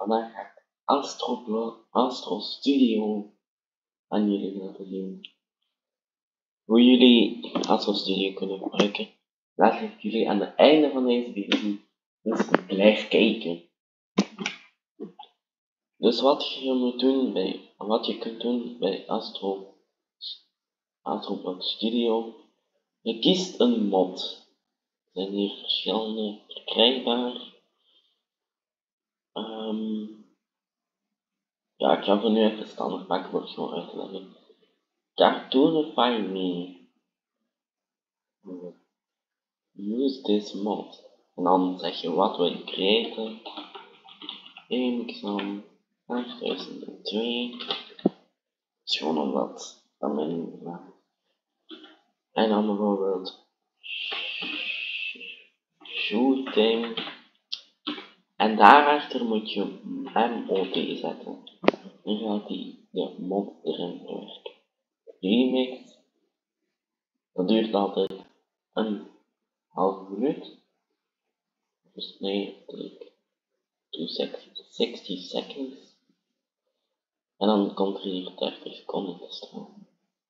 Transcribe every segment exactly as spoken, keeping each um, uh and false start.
vandaag ga ik Astro, Astro Studio aan jullie laten zien. Hoe jullie Astro Studio kunnen gebruiken, laat ik jullie aan het einde van deze video zien. Dus blijf kijken. Dus wat je moet doen bij, wat je kunt doen bij Astro, Astroblox Studio, je kiest een mod. Er zijn hier verschillende verkrijgbaar. Um, ja, ik ga voor nu even standaard maken voor het gewoon uit te leggen. Cartoonify me. Use this mod. En dan zeg je wat wil je creëren. Gamexam achttien nul twee. Is gewoon omdat dan mijn naam. En dan bijvoorbeeld shooting. En daarachter moet je M O T zetten. Dan gaat die de mod erin werken. Remix. Dat duurt altijd een half minuut. Dus nee, zestig seconds. En dan komt er hier dertig seconden te staan.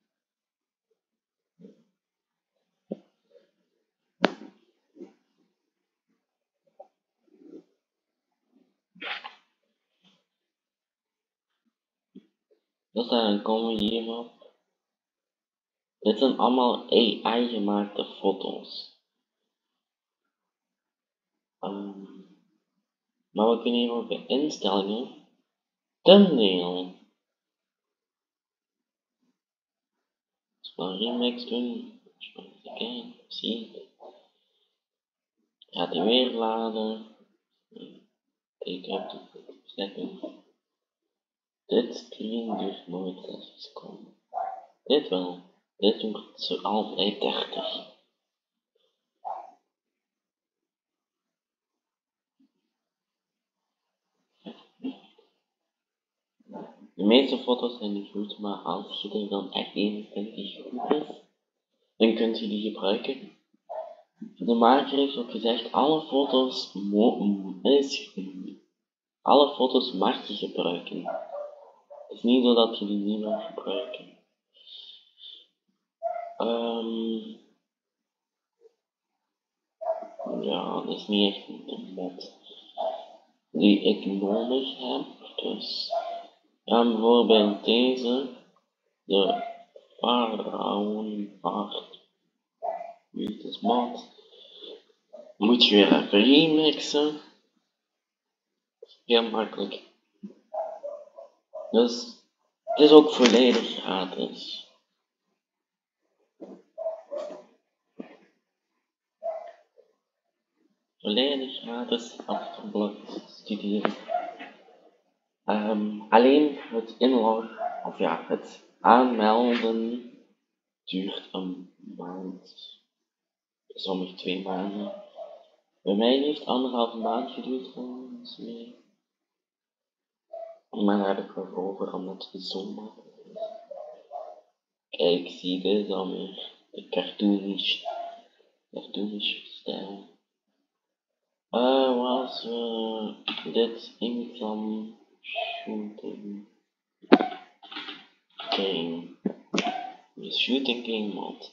Dus dan komen we hierop. Dit zijn allemaal A I gemaakte foto's. Um, maar we kunnen hier ook bij instellingen thumbnail. Als we een remix doen, kijk, zie. Gaat hij weer laden. Ik heb het zetten. Dit screen duurt nooit zestig seconden. Dit wel. Dit duurt zo altijd dertig. De meeste foto's zijn niet goed, maar als je er dan echt één vindt die goed is, dan kunt je die gebruiken. De maker heeft ook gezegd, alle foto's, is, alle foto's mag je gebruiken. Het is niet zo dat je die niet mag gebruiken. Um, ja, dat is niet echt een mod die ik nodig heb. Dus ja, bijvoorbeeld deze, de Pharaohpart. Dit is mod. Moet je weer even remixen. Heel makkelijk. Dus het is ook volledig gratis. Volledig gratis Astroblox Studio. Um, alleen het inloggen, of ja, het aanmelden duurt een maand. Sommige twee maanden. Bij mij heeft het anderhalve maand geduurd volgens mij. Maar daar heb ik wel over omdat het zo makkelijk is. Kijk, zie je dit dan weer. De cartoonish, cartoonish stijl. Uh, was uh, dit income shooting game. De shooting game mod.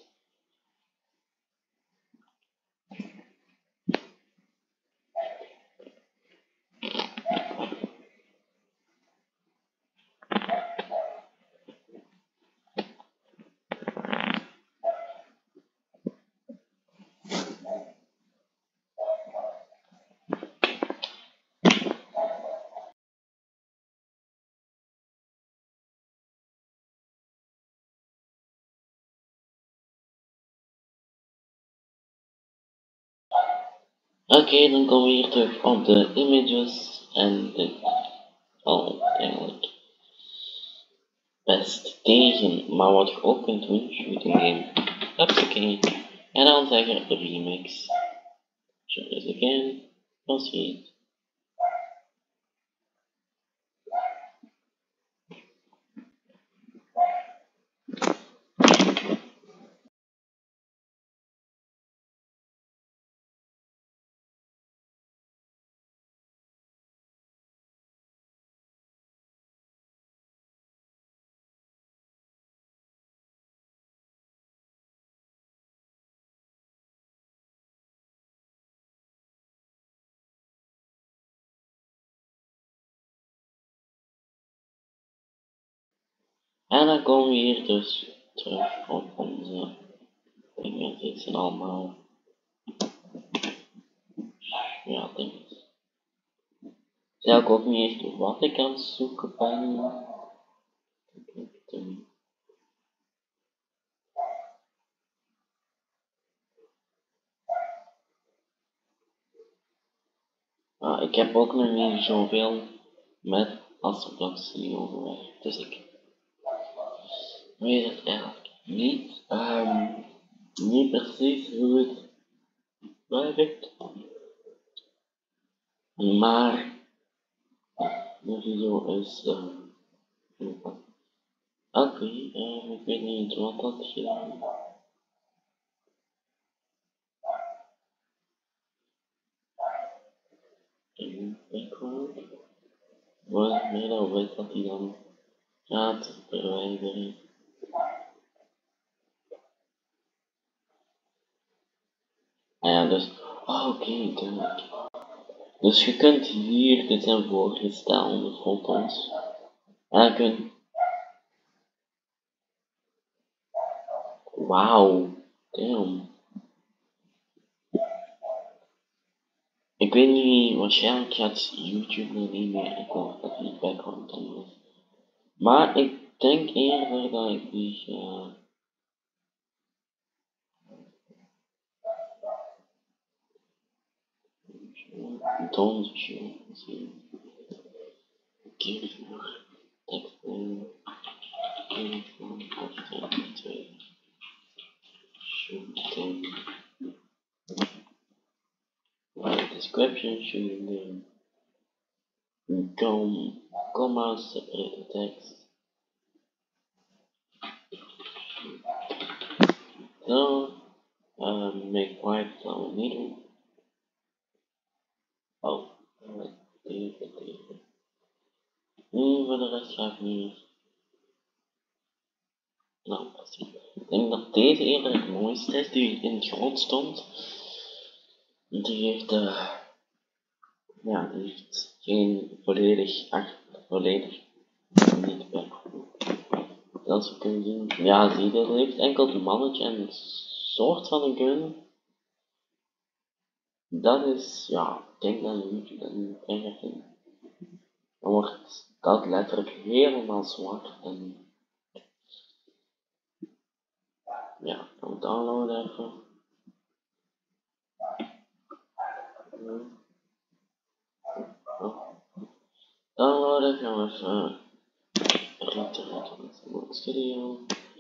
Oké, okay, dan komen we hier terug op de images en dit al eigenlijk best tegen. Maar wat je ook kunt doen, shooting game. Oké, en dan zeggen remix. Show this again, proceed. En dan komen we hier dus terug op onze dingen. Dit zijn allemaal, ja, dingen. Zeg ik ook niet echt wat ik aan het zoeken ben. Uh, ik heb ook nog niet zoveel met astroblokstudie overweg, dus ik weet het eigenlijk niet. Um, niet precies hoe het werkt, maar de video is. Uh, Oké, okay, uh, ik weet niet wat dat is. In background. Wat meer dan weet dat hij dan gaat verwijderen. Ah ja, dus. Oh, oké, okay, duidelijk. Dus je kunt hier, dit zijn voorgestelde foto's. En je kunt. Wauw, damn. Ik weet niet, waarschijnlijk gaat YouTube nog niet meer. Ik hoop dat die background dan is. Maar ik denk eerder dat ik die ga. Don't show. Keer voor tekst in. Keer voor afstand twee. Shooting. Right, description shooting. Com, comma, separate text. So, um, make white flower needle. Oh, wat even, even. Nu voor de rest ga ik niet. Nou, ik denk dat deze eerder het mooiste is die in het groot stond. Die heeft, uh, ja, die heeft geen volledig, ach, volledig, niet bij. Zoals we kunnen zien, ja, zie je, dat heeft enkel een mannetje en een soort van een gun. Dat is, ja, ik denk dat je dat niet erg vindt. Dan wordt dat letterlijk helemaal zwart en ja, dan downloaden even. Downloaden gaan we even Return Studio.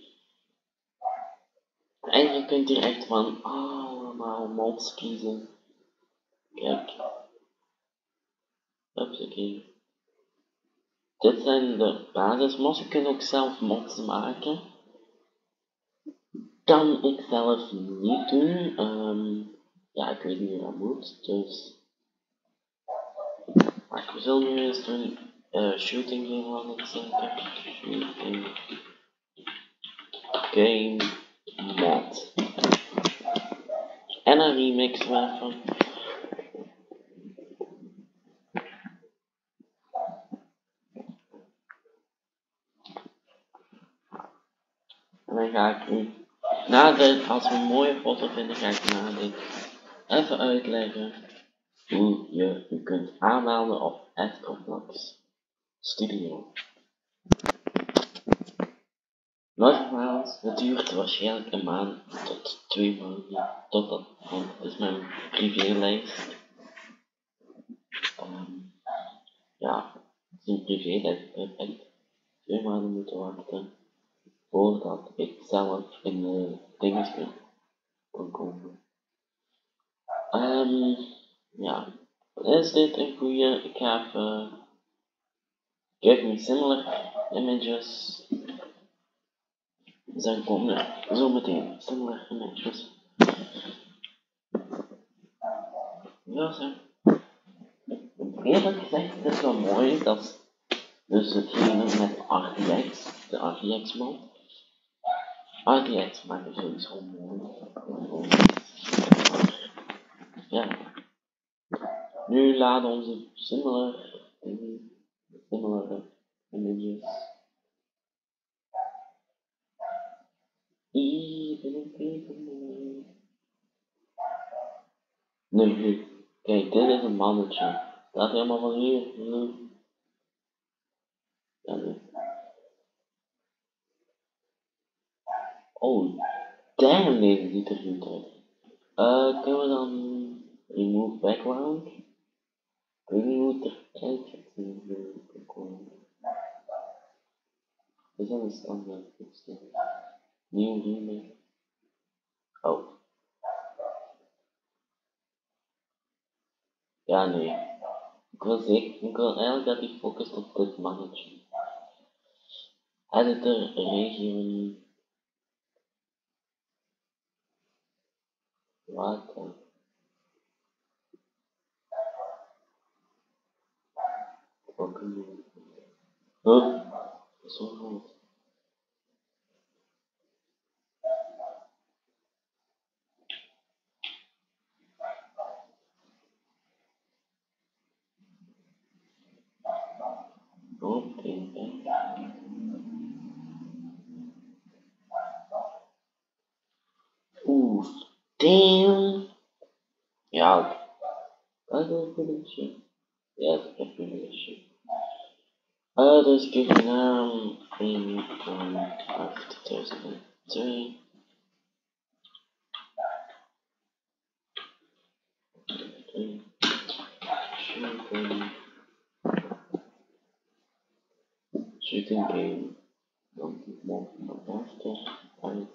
En je kunt hier echt van allemaal mods kiezen. Kijk. Hupsakee. Dit zijn de basismods. Je kunt ook zelf mods maken. Kan ik zelf niet doen. Um, ja, ik weet niet hoe dat moet. Dus. Maar ik zal nu eens doen. Uh, shooting game aan het zeker. Shooting game mod. En een remix waarvan. En dan ga ik nu, na dit, als we een mooie foto vinden, ga ik na dit even uitleggen hoe je je kunt aanmelden op Astroblox Studio. Nogmaals, het duurt waarschijnlijk een maand tot twee maanden, totdat, want het is mijn privélijst. Um, ja, het is een privélijst, ik heb echt twee maanden moeten wachten voordat ik zelf in de dingen kon komen. Um, ja, is dit een goede? Ik heb uh, give me similar images. Dan komen er zo meteen similar images. Ja, zo. Eerlijk gezegd, het is wel mooi dat dus hetgene met R T X, de R T X mod. R T X maakt het sowieso mooi. Ja. Nu laden onze similar, similar images. Even, even. Nee, kijk, dit is een mannetje. Staat helemaal van hier. Ja, nee. Oh, damn, deze ziet er goed uit. Uh, kunnen we dan remove background? Ik weet niet hoe het eruit ziet in de background. Is dat een standaard toestelling? Nieuw remake. Oh. Ja, nee. Ik wil zeker, ik wil eigenlijk dat hij focust op dit mannetje. Editor, region. Wat dan? Fucking. Huh? Zo goed. Oké. Oeh, damn. Ja, dat is wel een goede shit. Ja, dat is echt een goede shit. Uh, dus kijk naar één komma tweeduizend twee. Shooting. Shooting game. Dan mogen we after uit.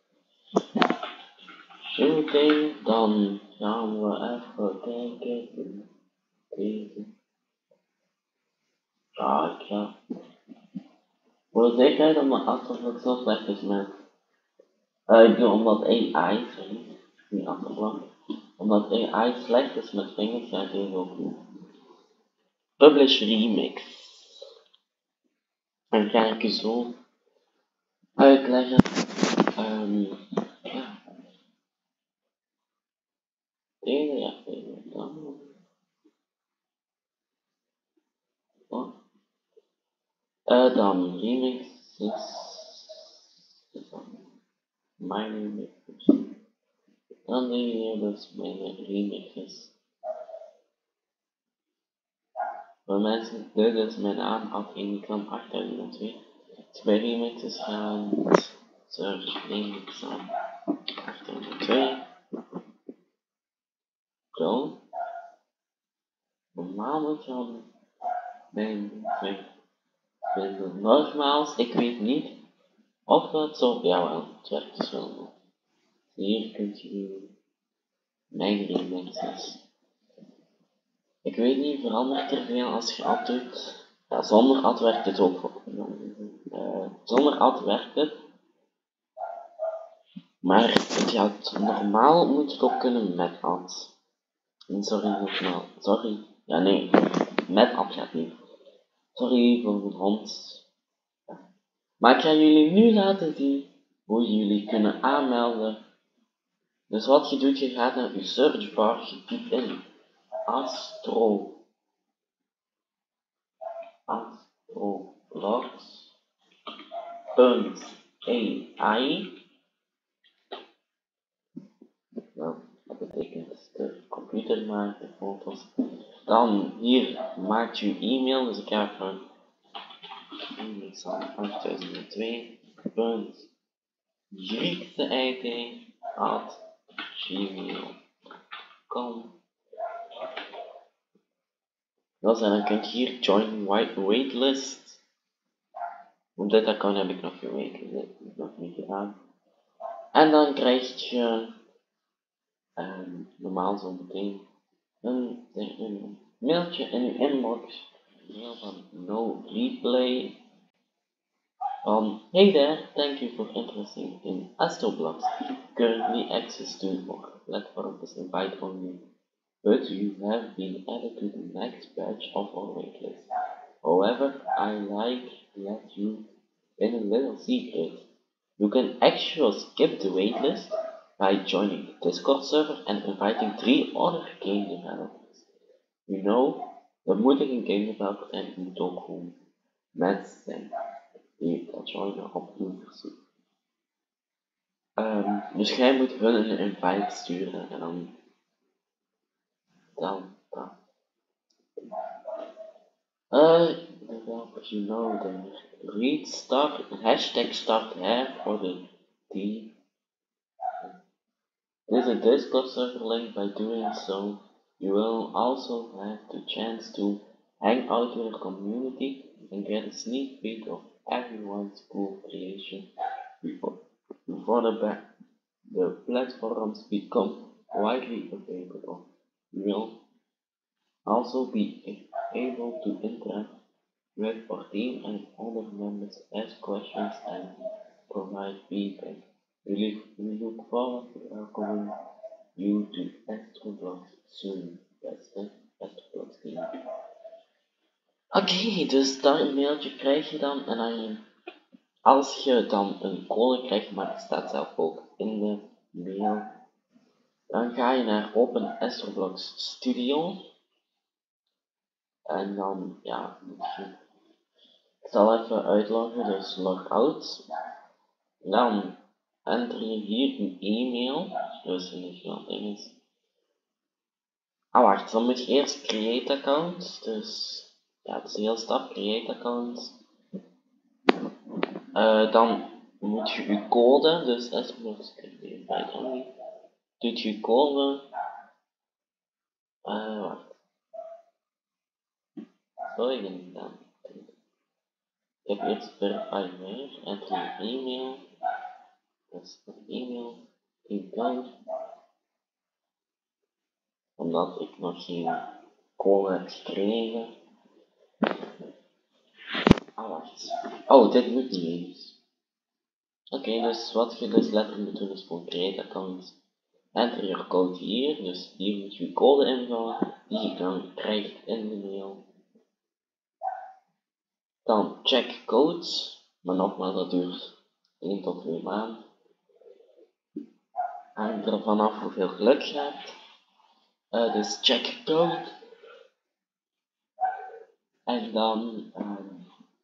Shooting. Dan gaan we even kijken. Kijken. Ah, ik ga. Voor de zekerheid omdat Achtervlak zo slecht is met. Uh, ik doe omdat A I, sorry. Niet Achtervlak. Omdat A I slecht is met vingers, ga ik even ook doen. Publish remix. En ga ik je zo uitleggen. Um, ja. Deze, ja, deze. Dan. Oh. Uh, dan remix is. is dan mijn remix. Dan doe je dus mijn remixes. Voor mensen, dit is mijn naam, Afghanistan achttduizend twee. Dus bij remixes gaan search remix aan achttduizend twee. Zo. Normaal moet je dan mijn twee vinden. Nogmaals, ik weet niet of dat zo, jawel, het werkt dus wel. Hier kunt je mijn remixes. Ik weet niet, verandert er veel als je ad doet? Ja, zonder ad werkt het ook. Uh, zonder ad werkt het. Maar het gaat, normaal moet het ook kunnen met ad. Sorry, nogmaals. Sorry. Ja, nee. Met ad gaat niet. Sorry voor de hond. Maar ik ga jullie nu laten zien hoe jullie kunnen aanmelden. Dus wat je doet, je gaat naar je searchbar, je typt in Astro. Astroblogs.A I. Nou, dat betekent de computer maakt de foto's. Dan hier maakt je e-mail, dus ik ga van achttduizend twee. Griekse I T at gmail punt com. Dus en dan kun je hier join waitlist. Op dit account heb ik nog geen waitlist, nog niet gedaan. En dan krijg je um, normaal zo meteen een, een mailtje in je inbox. Een mail van no replay. Um, hey there, thank you for interesting in Astroblogs. Currently access to our platform is invite only, but you have been added to the next batch of our waitlist. However, I like to let you in a little secret. You can actually skip the waitlist by joining the Discord server and inviting three other game developers. You know, dat moet ik een game developer en het moet ook gewoon mensen zijn die dat joinen op uw verzoek. Um, dus jij moet hun een invite sturen en dan dan dan. Uh, developers, you know the read start hashtag start here for the team. This is a Discord server link. By doing so, you will also have the chance to hang out with your community and get a sneak peek of everyone's cool creation before, before the, ba- the platforms become widely available. You will also be able to interact with our team and other members, ask questions and provide feedback. We look, we look forward to welcoming you to Astroblox soon, beste Astroblox team. Oké, okay, dus dat een mailtje krijg je dan en dan, als je dan een code krijgt, maar het staat zelf ook in de mail, dan ga je naar Open Astroblox Studio en dan, ja, moet je, ik zal even uitloggen, dus logout, dan enter je hier een e-mail, dus in Nederland Engels. Ah wacht, dan moet je eerst create account, dus ja, het is heel stap, create account. Uh, dan moet je je code, dus Astroblox invite only, doet je code, uh, wacht, zo ik het gedaan. Ik heb eerst verify meer, enter je e-mail, dat is de e-mail, in code. Omdat ik nog geen code heb gekregen. Ah, wacht. Oh, dit moet niet eens. Oké, okay, dus wat je dus letterlijk moet doen is gewoon create account. Enter je code hier, dus hier moet je je code invullen, die je dan krijgt in de mail. Dan check codes, maar nogmaals dat duurt één tot twee maanden. Hangt er vanaf hoeveel geluk je hebt. Uh, dus check code. En dan um,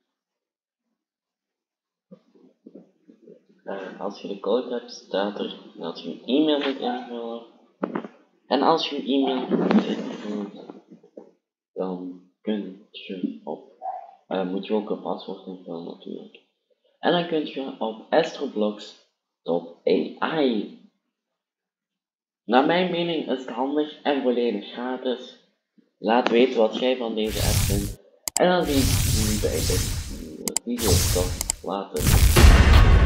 uh, als je de code hebt, staat er dat je je e-mail moet invullen. En als je je e-mail moet invullen, dan kun je op, uh, moet je ook een paswoord invullen natuurlijk. En dan kun je op astroblox punt a i. Naar mijn mening is het handig en volledig gratis. Laat weten wat jij van deze app vindt. En dan zie ik jullie bij de video. Tot later.